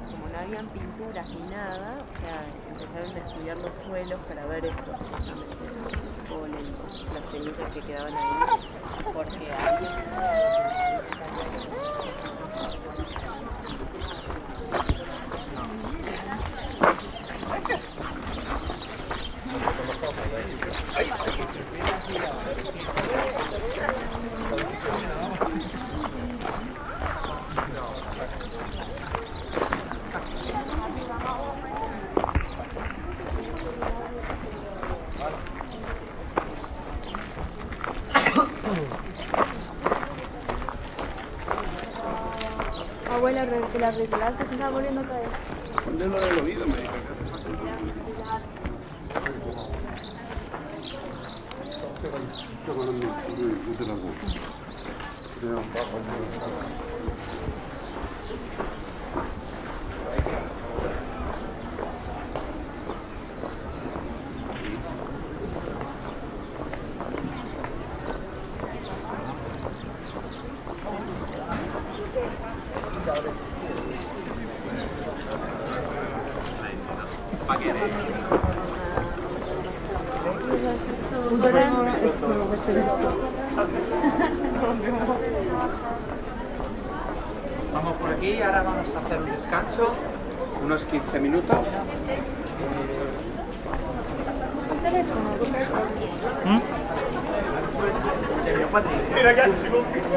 como no habían pinturas ni nada, o sea, empezaron a estudiar los suelos para ver eso, justamente, los polen, las semillas que quedaban ahí, porque ahí abuela, que la regular se está volviendo a caer. ¿Dónde lo he oído? Me dijo que hace falta. Vamos por aquí, ahora vamos a hacer un descanso, unos 15 minutos. Mira que así.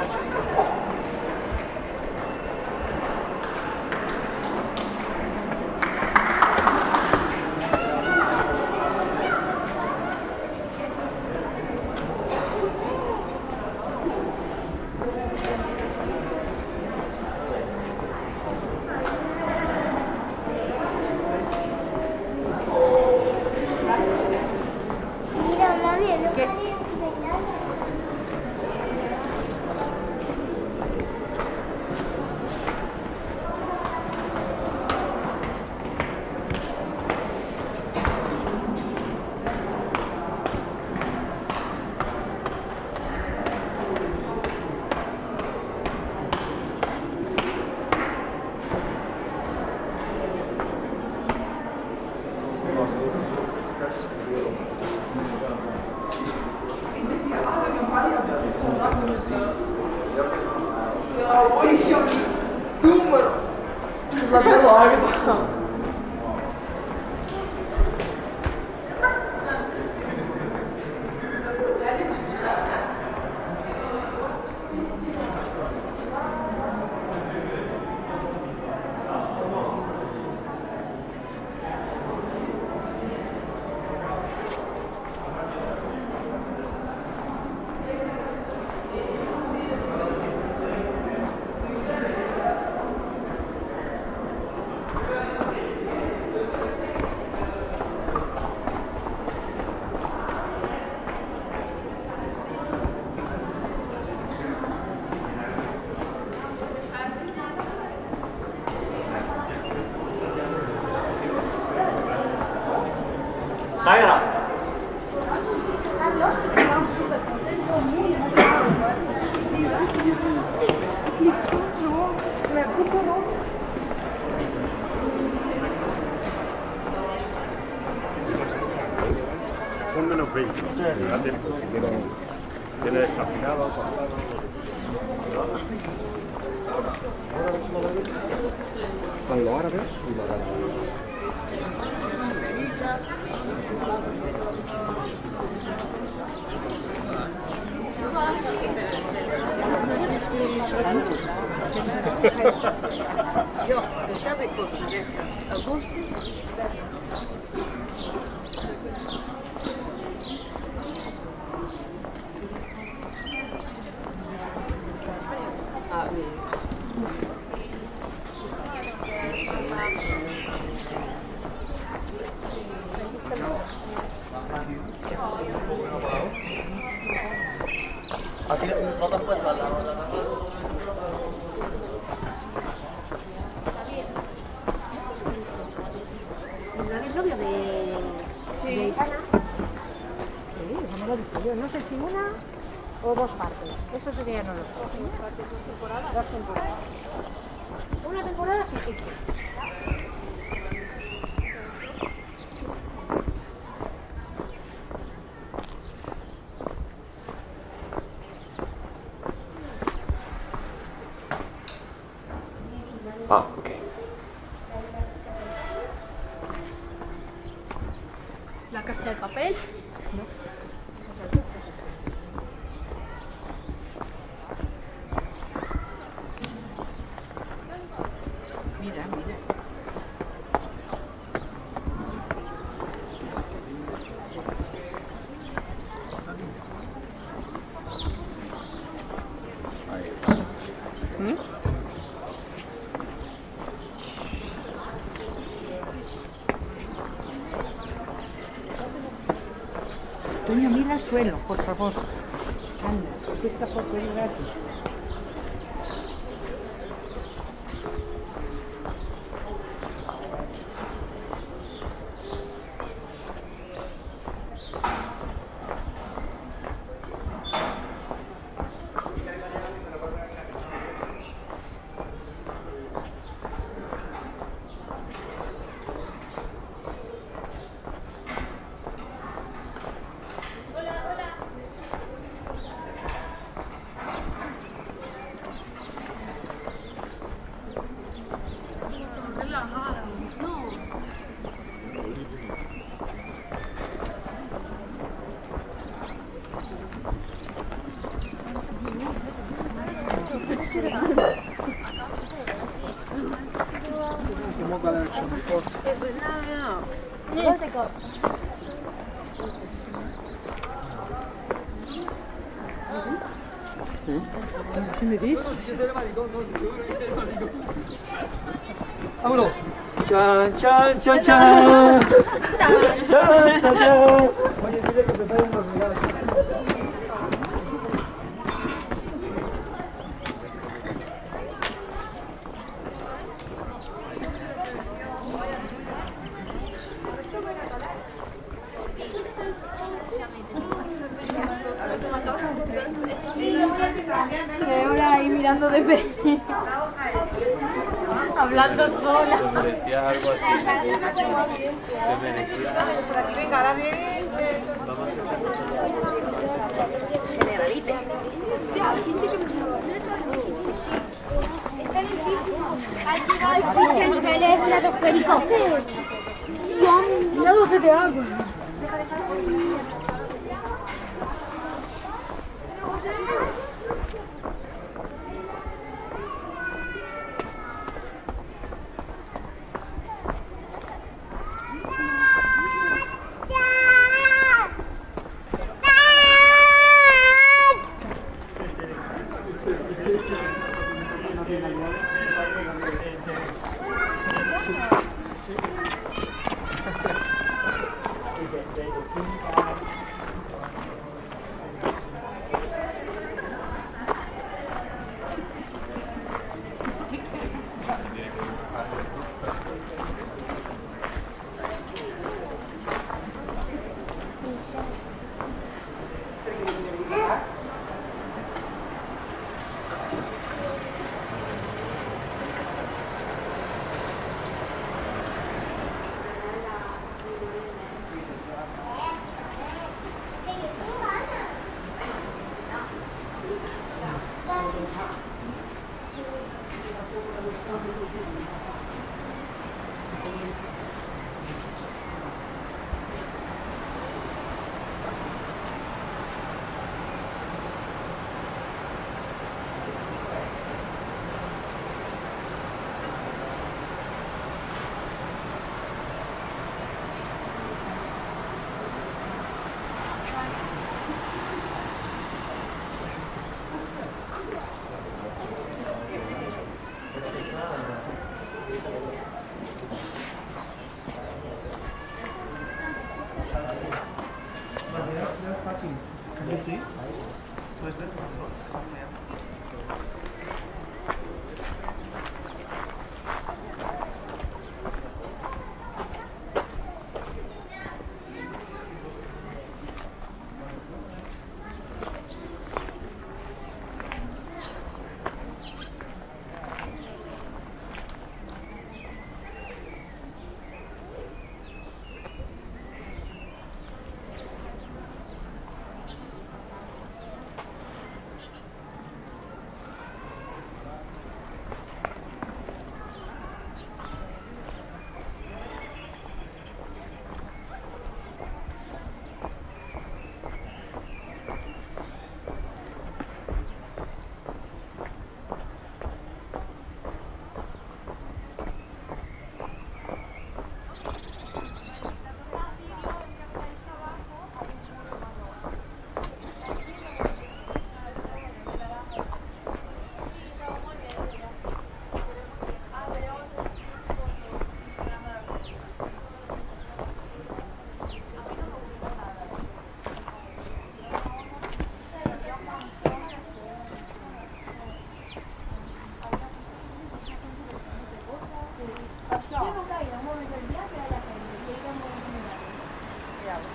Con menos 20, ¿no? Fíjate, si tiene descafeinado, con los árabes y los árabes. Jo, det vi kostnader. Augusti. No sé si una o dos partes, eso sería no lo sé. ¿Dos temporadas? Una temporada sí que sí. La Casa de Papel. Mira, mira. Toño, mira el suelo, por favor. Anda, que esta foto es gratis. ¿Sí me dices? ¡Vámonos! ¡Chan, chan, chan, chan! ¡Chan, chan, chan! Oye, dile que preparen los regalos. Y ahora ahí mirando de fe. Hablando sola. Te merecías algo así. Te merecías. Venga, ahora viene. Generalice. Está difícil. Hay que dar el nivel estratosférico. Mira 12 de agua.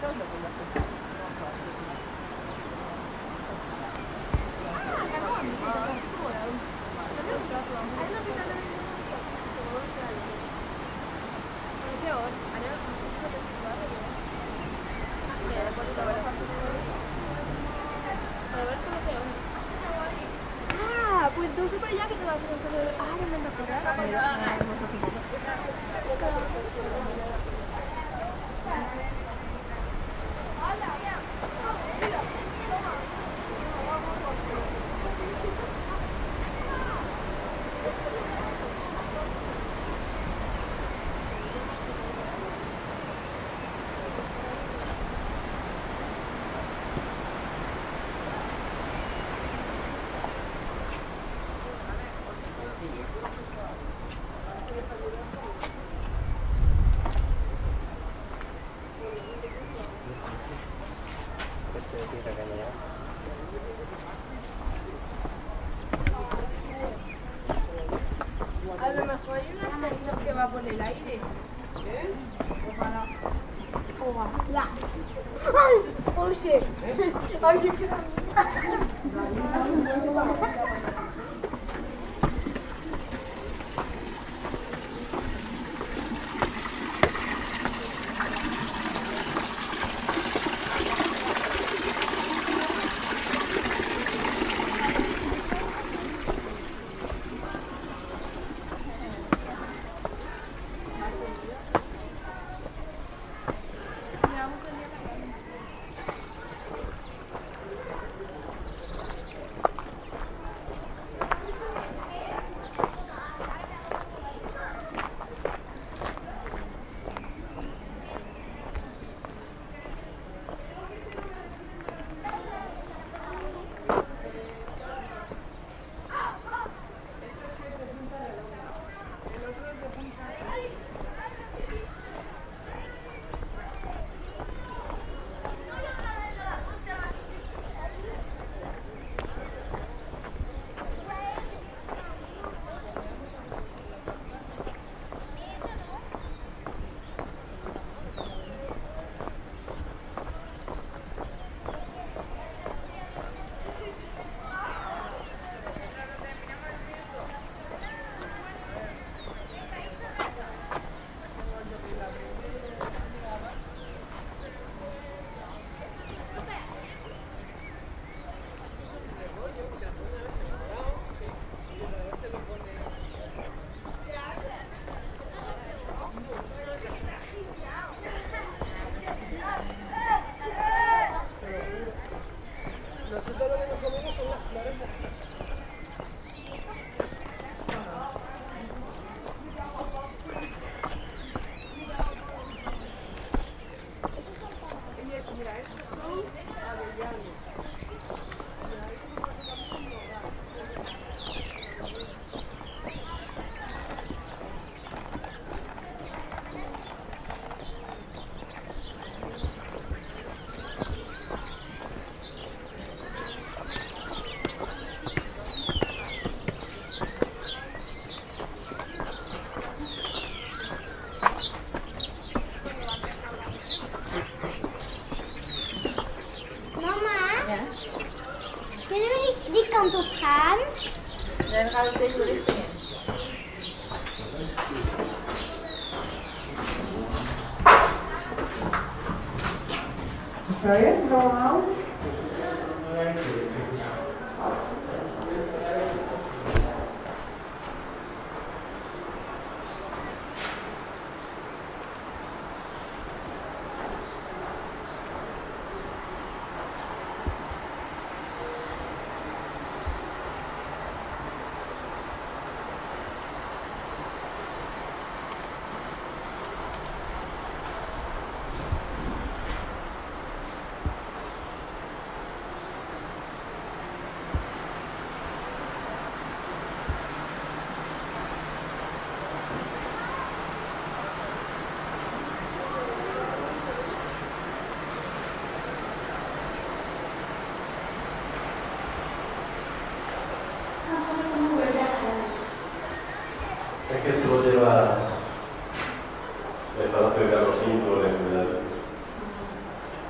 Ah, pues deu per allà que se va fer un cosa de... Ah, no me'n recordava. A lo mejor hay una extensión que va por el aire. Ojalá. Ojalá. ¡Ay! Oye. Ay, qué komt op gaan. Dan gaan we deze richting in. Sorry, go on. Es que se lo lleva el Palacio de Carlos V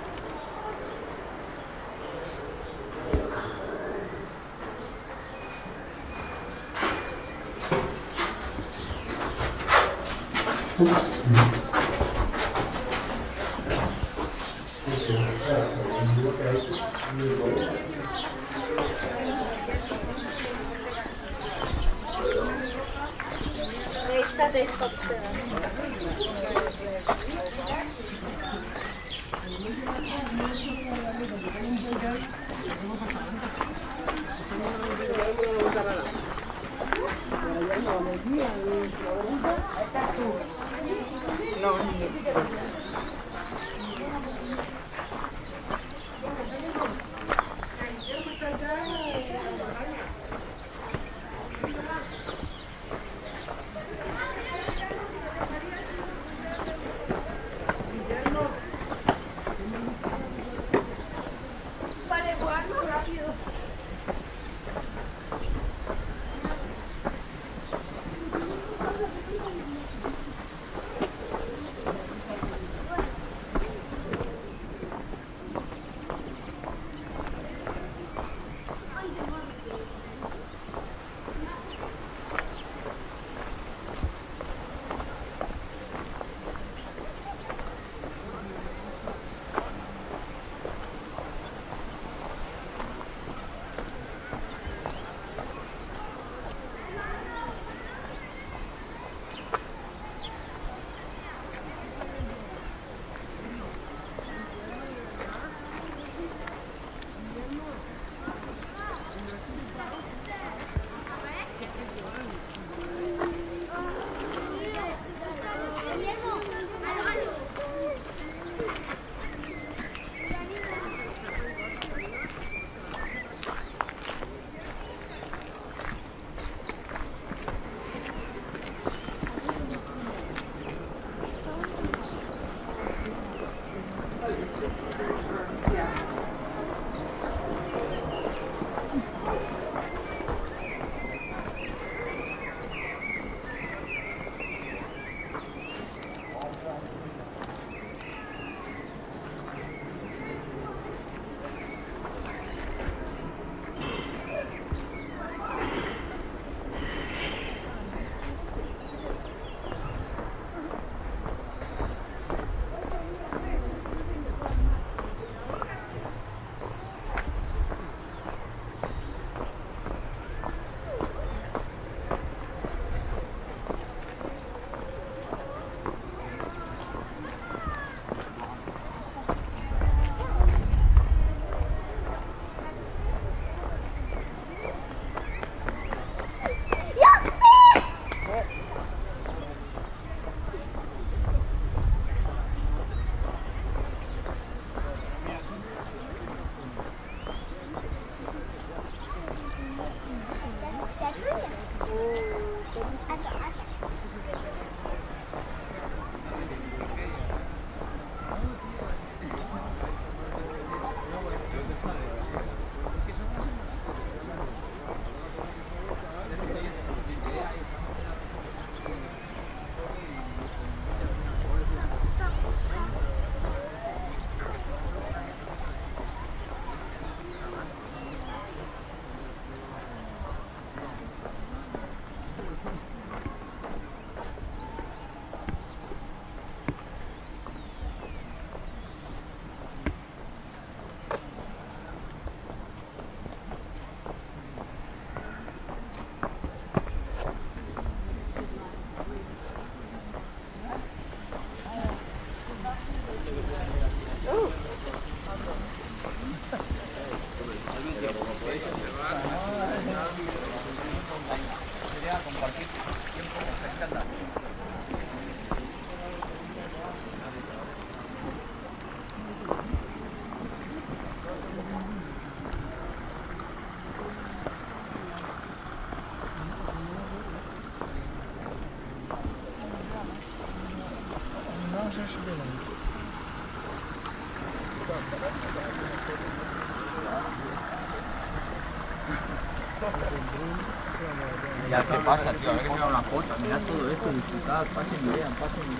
Ya, ¿qué pasa, tío? A ver que me da una foto. Mirad todo esto, disfrutad, pasen y vean,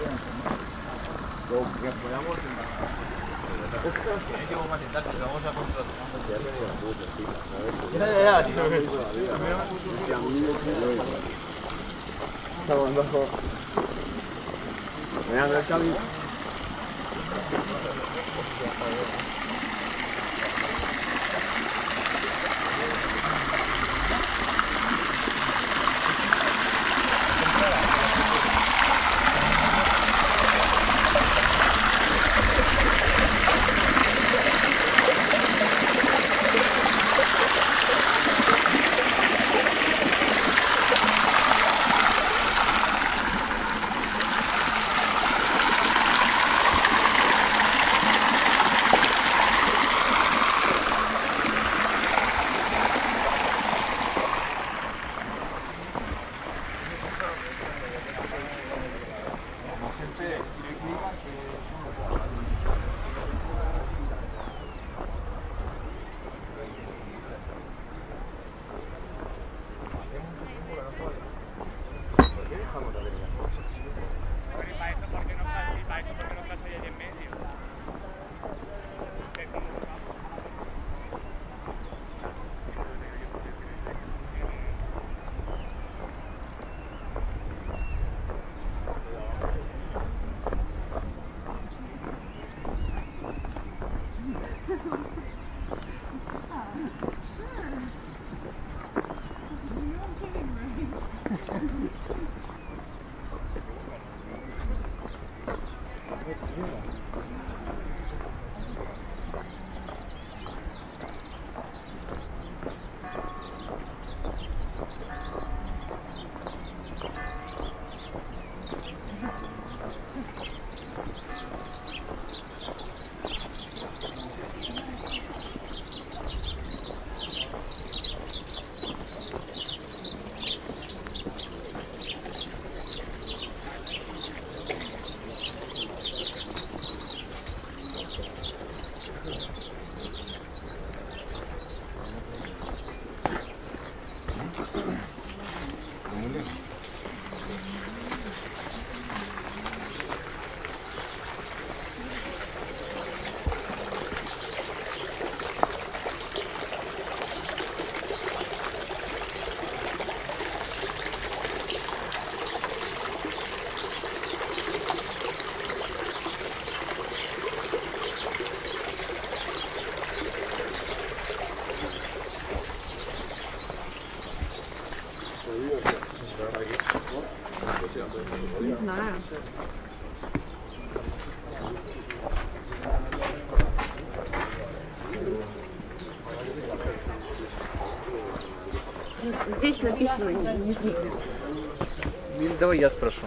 Luego, que podamos... Tiene que vamos a sentarse, lo vamos a controlar. Ya, tío. Está bueno, Mirando el Xavi. Не знаю. Здесь написано не двигаться. Давай я спрошу.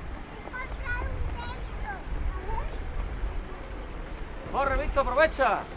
¡Corre, Víctor, aprovecha!